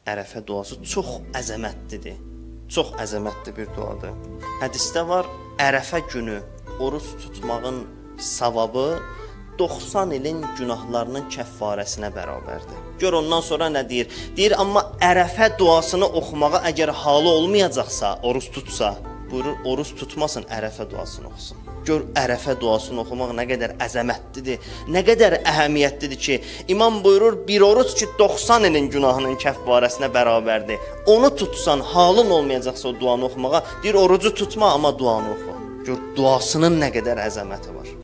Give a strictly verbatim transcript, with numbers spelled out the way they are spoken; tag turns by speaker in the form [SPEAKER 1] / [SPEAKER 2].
[SPEAKER 1] Ərəfə duası çox əzəmətlidir. Çox əzəmətli bir duadır. Hədisdə var, Ərəfə günü oruç tutmağın savabı doxsan ilin günahlarının kəffarəsinə bərabərdir. Gör ondan sonra nə deyir? Deyir, amma Ərəfə duasını oxumağa əgər halı olmayacaqsa, oruç tutsa, buyurur, oruç tutmasın, Ərəfə duasını oxusun. Gör, Ərəfə duasını oxumaq nə qədər əzəmətlidir, nə qədər əhəmiyyətlidir ki, İmam buyurur, bir oruç ki, doxsan ilin günahının kəffarəsinə bərabərdir. Onu tutsan, halın olmayacaqsa o duanı oxumağa, deyir, orucu tutma, amma duanı oxu. Gör, duasının nə qədər əzəməti var.